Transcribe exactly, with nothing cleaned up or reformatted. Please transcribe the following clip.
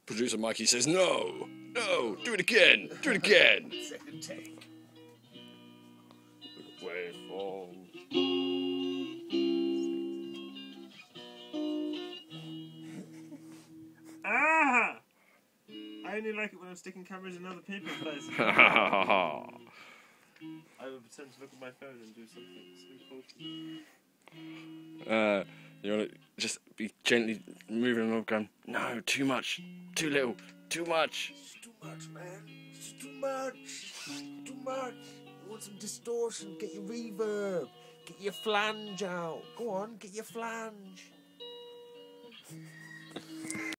Producer Mikey says, no, no, do it again, do it again. Second take. Waveform. Ah! I only like it when I'm sticking cameras in other people's places. I would pretend to look at my phone and do something so cool. Uh, you want to just be gently moving along, going, no, too much, too little, too much. It's too much, man. It's too much. Too much. You want some distortion? Get your reverb. Get your flange out. Go on, get your flange.